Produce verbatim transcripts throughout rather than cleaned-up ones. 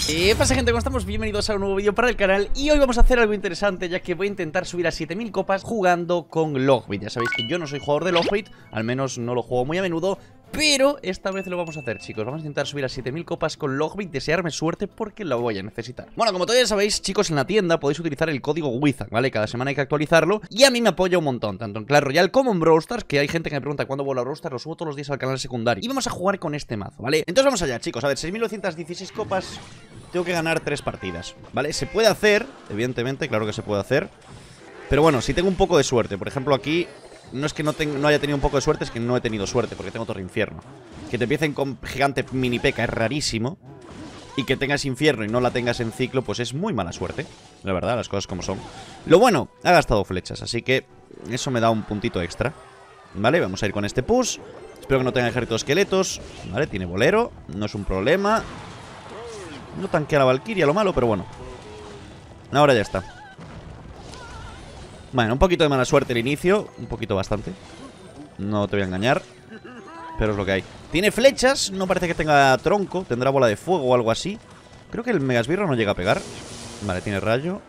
¿Qué pasa, gente? ¿Cómo estamos? Bienvenidos a un nuevo vídeo para el canal. Y hoy vamos a hacer algo interesante, ya que voy a intentar subir a siete mil copas jugando con Logbait. Ya sabéis que yo no soy jugador de Logbait, al menos no lo juego muy a menudo, pero esta vez lo vamos a hacer, chicos. Vamos a intentar subir a siete mil copas con Logbait. Desearme suerte porque lo voy a necesitar. Bueno, como todavía sabéis, chicos, en la tienda podéis utilizar el código Wizard, ¿vale? Cada semana hay que actualizarlo y a mí me apoya un montón, tanto en Clash Royale como en Brawl Stars, que hay gente que me pregunta cuándo vuelvo a Brawl Stars. Lo subo todos los días al canal secundario. Y vamos a jugar con este mazo, ¿vale? Entonces vamos allá, chicos. A ver, seis mil novecientas dieciséis copas. Tengo que ganar tres partidas, ¿vale? Se puede hacer, evidentemente, claro que se puede hacer. Pero bueno, si tengo un poco de suerte. Por ejemplo, aquí no es que no, no haya tenido un poco de suerte, es que no he tenido suerte, porque tengo Torre Infierno. Que te empiecen con gigante mini P.E.K.K.A es rarísimo. Y que tengas infierno y no la tengas en ciclo, pues es muy mala suerte. La verdad, las cosas como son. Lo bueno, ha gastado flechas, así que eso me da un puntito extra. ¿Vale? Vamos a ir con este push. Espero que no tenga ejército de esqueletos. ¿Vale? Tiene bolero, no es un problema. No tanquea la Valkyria, lo malo, pero bueno. Ahora ya está. Bueno, un poquito de mala suerte el inicio. Un poquito bastante. No te voy a engañar, pero es lo que hay. Tiene flechas, no parece que tenga tronco. Tendrá bola de fuego o algo así. Creo que el Megasbirro no llega a pegar. Vale, tiene rayo.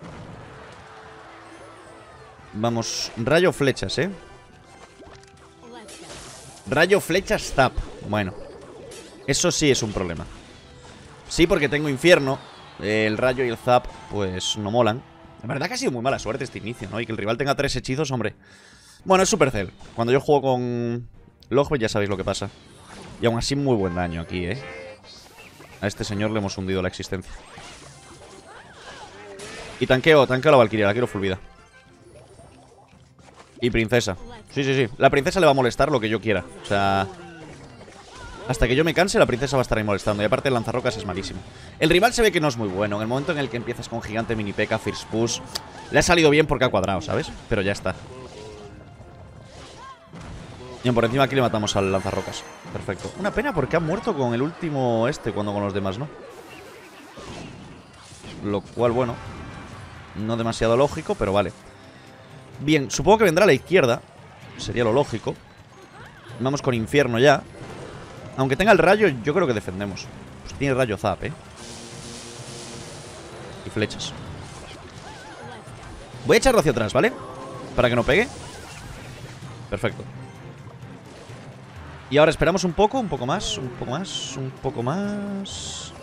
Vamos, rayo flechas, eh Rayo flechas zap. Bueno, eso sí es un problema. Sí, porque tengo infierno. El rayo y el zap, pues no molan. La verdad que ha sido muy mala suerte este inicio, ¿no? Y que el rival tenga tres hechizos, hombre. Bueno, es Supercell. Cuando yo juego con Logbait ya sabéis lo que pasa. Y aún así muy buen daño aquí, ¿eh? A este señor le hemos hundido la existencia. Y tanqueo, tanqueo a la Valkyria, la quiero full vida. Y princesa. Sí, sí, sí. La princesa le va a molestar lo que yo quiera. O sea... hasta que yo me canse, la princesa va a estar ahí molestando. Y aparte el lanzarrocas es malísimo. El rival se ve que no es muy bueno. En el momento en el que empiezas con gigante mini P.E.K.K.A, First Push, le ha salido bien porque ha cuadrado, ¿sabes? Pero ya está. Y por encima aquí le matamos al lanzarrocas. Perfecto. Una pena porque ha muerto con el último este, cuando con los demás no. Lo cual, bueno, no demasiado lógico, pero vale. Bien, supongo que vendrá a la izquierda. Sería lo lógico. Vamos con infierno ya. Aunque tenga el rayo, yo creo que defendemos. Pues tiene rayo zap, eh y flechas. Voy a echarlo hacia atrás, ¿vale? Para que no pegue. Perfecto. Y ahora esperamos un poco, un poco más, un poco más, un poco más.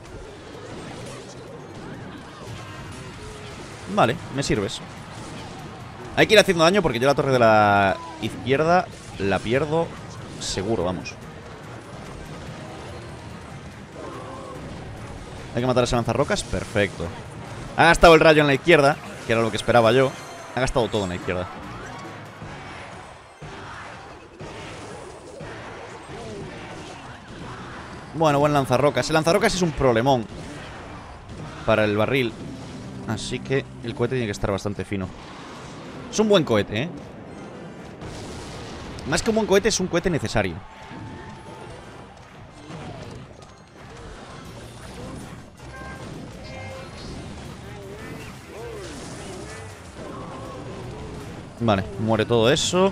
Vale, me sirves. Hay que ir haciendo daño porque yo la torre de la izquierda la pierdo seguro, vamos. Hay que matar a ese lanzarrocas, perfecto. Ha gastado el rayo en la izquierda, que era lo que esperaba yo. Ha gastado todo en la izquierda. Bueno, buen lanzarrocas. El lanzarrocas es un problemón para el barril, así que el cohete tiene que estar bastante fino. Es un buen cohete, ¿eh? Más que un buen cohete, es un cohete necesario. Vale, muere todo eso.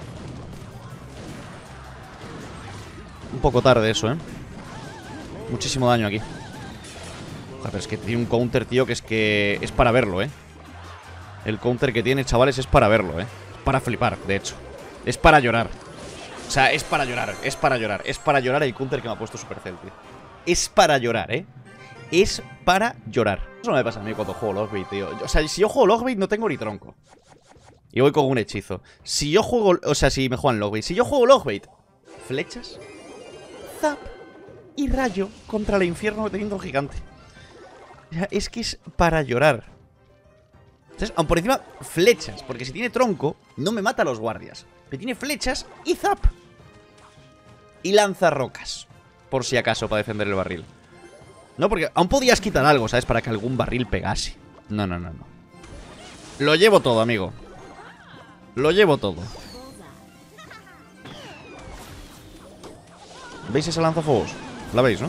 Un poco tarde eso, ¿eh? Muchísimo daño aquí. A ver, es que tiene un counter, tío, que es que... es para verlo, ¿eh? El counter que tiene, chavales, es para verlo, ¿eh? Es para flipar, de hecho. Es para llorar. O sea, es para llorar, es para llorar. Es para llorar el counter que me ha puesto Supercell, tío. Es para llorar, ¿eh? Es para llorar. Eso no me pasa a mí cuando juego Logbait, tío. O sea, si yo juego Logbait no tengo ni tronco. Y voy con un hechizo. Si yo juego... o sea, si me juegan Logbait. Si yo juego Logbait, flechas, zap y rayo contra el infierno teniendo un gigante. O sea, es que es para llorar. Entonces, aun por encima, flechas. Porque si tiene tronco, no me mata a los guardias. Pero tiene flechas y zap. Y lanza rocas, por si acaso, para defender el barril. No, porque aún podías quitar algo, ¿sabes? Para que algún barril pegase. No, no, no, no. Lo llevo todo, amigo. Lo llevo todo. ¿Veis esa lanzafuegos? La veis, ¿no?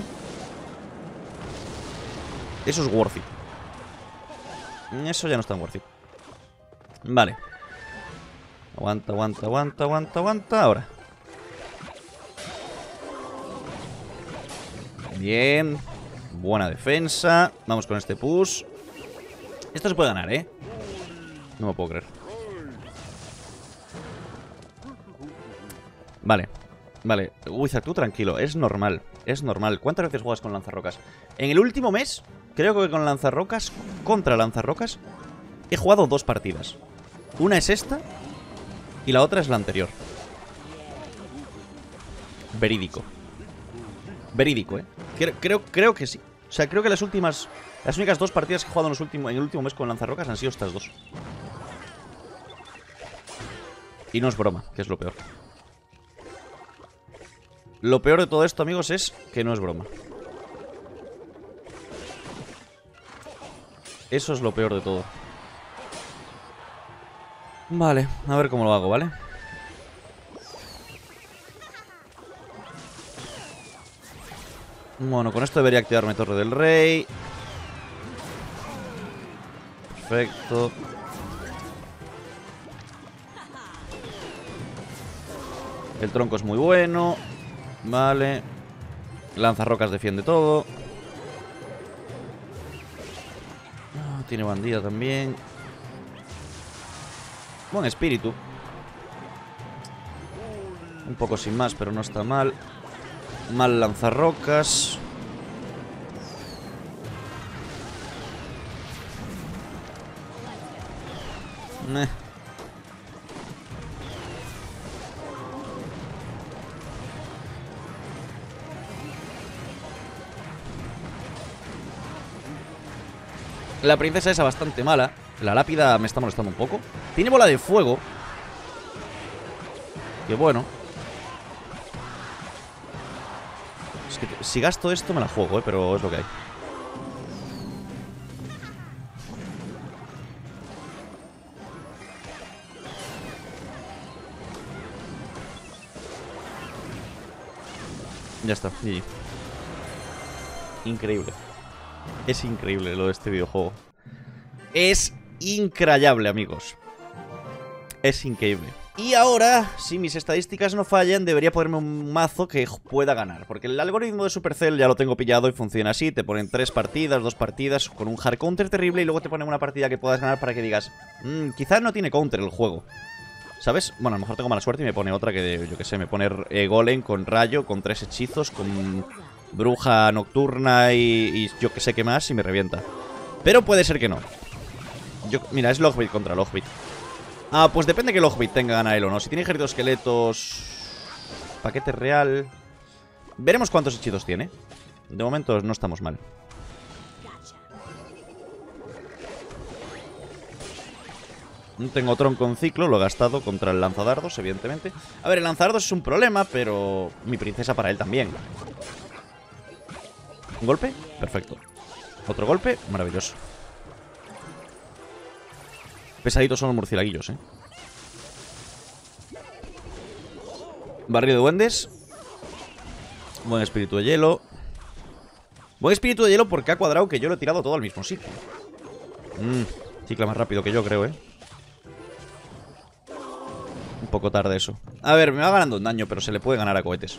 Eso es worthy. Eso ya no es tan worthy. Vale. Aguanta, aguanta, aguanta, aguanta, aguanta. Ahora. Bien. Buena defensa. Vamos con este push. Esto se puede ganar, ¿eh? No me puedo creer. Vale. Vale. Wizard, tú tranquilo. Es normal. Es normal. ¿Cuántas veces juegas con lanzarrocas? En el último mes, creo que con lanzarrocas, contra lanzarrocas, he jugado dos partidas. Una es esta y la otra es la anterior. Verídico. Verídico, ¿eh? Creo, creo, creo que sí. O sea, creo que las últimas... Las únicas dos partidas que he jugado en, los últimos, en el último mes con lanzarrocas han sido estas dos. Y no es broma, que es lo peor. Lo peor de todo esto, amigos, es que no es broma. Eso es lo peor de todo. Vale, a ver cómo lo hago, ¿vale? Bueno, con esto debería activarme Torre del Rey. Perfecto. El tronco es muy bueno. Vale. Lanzarrocas defiende todo. Oh, tiene bandida también. Buen espíritu. Un poco sin más, pero no está mal. Mal lanzarrocas. Meh. La princesa esa bastante mala. La lápida me está molestando un poco. Tiene bola de fuego. Que bueno. Es que si gasto esto me la juego, eh, pero es lo que hay. Ya está, G G. Increíble. Es increíble lo de este videojuego. Es increíble, amigos. Es increíble. Y ahora, si mis estadísticas no fallan, debería ponerme un mazo que pueda ganar. Porque el algoritmo de Supercell ya lo tengo pillado y funciona así. Te ponen tres partidas, dos partidas con un hard counter terrible y luego te ponen una partida que puedas ganar para que digas mmm, quizás no tiene counter el juego, ¿sabes? Bueno, a lo mejor tengo mala suerte y me pone otra que, yo que sé, me pone eh, golem con rayo, con tres hechizos, con bruja nocturna y, y yo que sé qué más y me revienta. Pero puede ser que no. Yo, mira, es Logbit contra Logbit. Ah, pues depende que Logbit tenga gana él o no. Si tiene ejército de esqueletos... Paquete real... Veremos cuántos hechizos tiene. De momento no estamos mal. No tengo tronco en ciclo, lo he gastado contra el lanzadardos, evidentemente. A ver, el lanzadardos es un problema, pero mi princesa para él también. ¿Un golpe? Perfecto. Otro golpe, maravilloso. Pesaditos son los murcielaguillos, eh. Barrio de duendes. Buen espíritu de hielo. Buen espíritu de hielo porque ha cuadrado que yo lo he tirado todo al mismo sitio. Mmm, cicla más rápido que yo, creo, eh. Un poco tarde eso. A ver, me va ganando un daño, pero se le puede ganar a cohetes.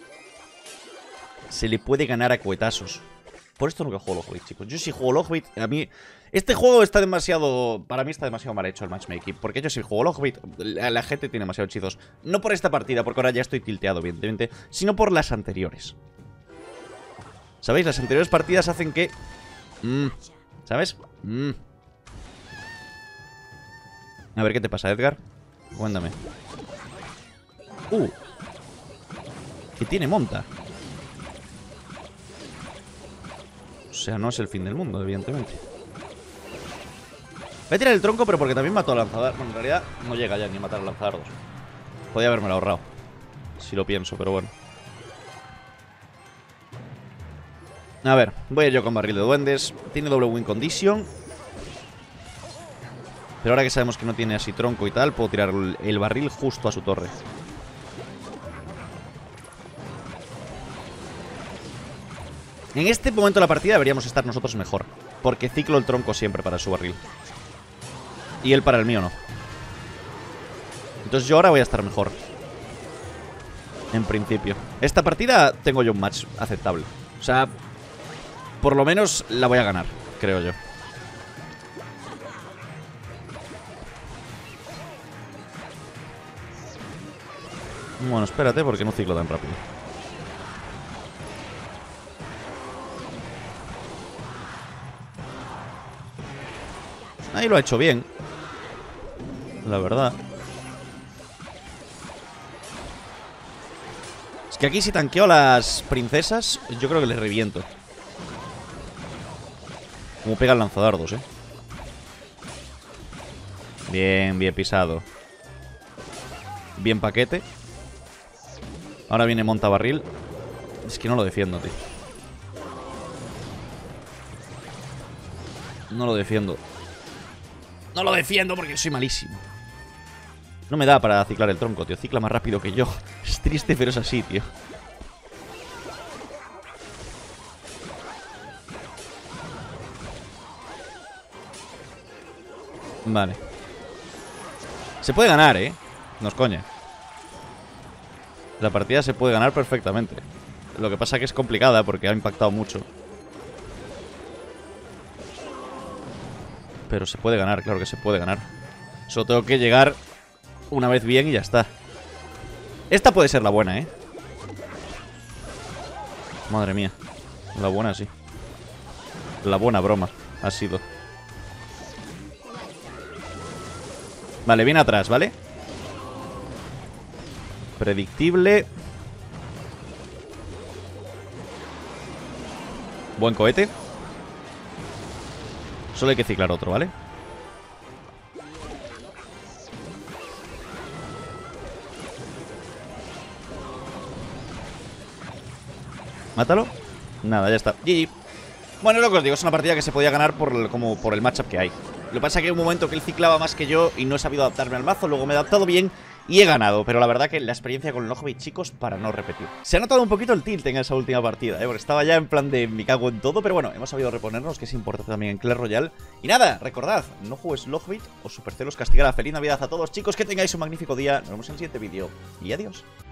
Se le puede ganar a cohetazos. Por esto nunca juego Logbit, chicos. Yo si juego Logbit, a mí... Este juego está demasiado... Para mí está demasiado mal hecho el matchmaking. Porque yo si juego Logbit, la, la gente tiene demasiados hechizos. No por esta partida, porque ahora ya estoy tilteado, evidentemente. Sino por las anteriores. ¿Sabéis? Las anteriores partidas hacen que... Mm, ¿sabes? Mm. A ver, ¿qué te pasa, Edgar? Cuéntame. Uh. Que tiene monta. O sea, no es el fin del mundo, evidentemente. Voy a tirar el tronco, pero porque también mató al lanzador. Bueno, en realidad no llega ya ni a matar al lanzadardos. Podía haberme lo ahorrado, si lo pienso, pero bueno. A ver, voy a ir yo con barril de duendes. Tiene doble win condition. Pero ahora que sabemos que no tiene así tronco y tal, puedo tirar el barril justo a su torre. En este momento de la partida deberíamos estar nosotros mejor, porque ciclo el tronco siempre para su barril y él para el mío no. Entonces yo ahora voy a estar mejor, en principio. Esta partida tengo yo un match aceptable. O sea, por lo menos la voy a ganar, creo yo. Bueno, espérate, porque no ciclo tan rápido. Ahí lo ha hecho bien, la verdad. Es que aquí si tanqueo a las princesas, yo creo que les reviento. Como pega el lanzadardos, eh. Bien, bien pisado. Bien paquete. Ahora viene montabarril. Es que no lo defiendo, tío. No lo defiendo. No lo defiendo porque soy malísimo. No me da para ciclar el tronco, tío. Cicla más rápido que yo. Es triste, pero es así, tío. Vale. Se puede ganar, ¿eh? No es coña. La partida se puede ganar perfectamente. Lo que pasa que es complicada porque ha impactado mucho. Pero se puede ganar, claro que se puede ganar. Solo tengo que llegar una vez bien y ya está. Esta puede ser la buena, ¿eh? Madre mía. La buena sí. La buena broma ha sido. Vale, viene atrás, ¿vale? Predictible. Buen cohete. Solo hay que ciclar otro, ¿vale? Mátalo. Nada, ya está. G G. Bueno, lo que os digo, es una partida que se podía ganar por el, como por el matchup que hay. Lo que pasa es que hay un momento que él ciclaba más que yo y no he sabido adaptarme al mazo. Luego me he adaptado bien y he ganado. Pero la verdad que la experiencia con el Logbait, chicos, para no repetir. Se ha notado un poquito el tilt en esa última partida, ¿eh? Porque estaba ya en plan de me cago en todo. Pero bueno, hemos sabido reponernos, que es importante también en Clash Royale. Y nada, recordad, no jugues Logbait o Supercell os castigará. Feliz Navidad a todos, chicos, que tengáis un magnífico día. Nos vemos en el siguiente vídeo y adiós.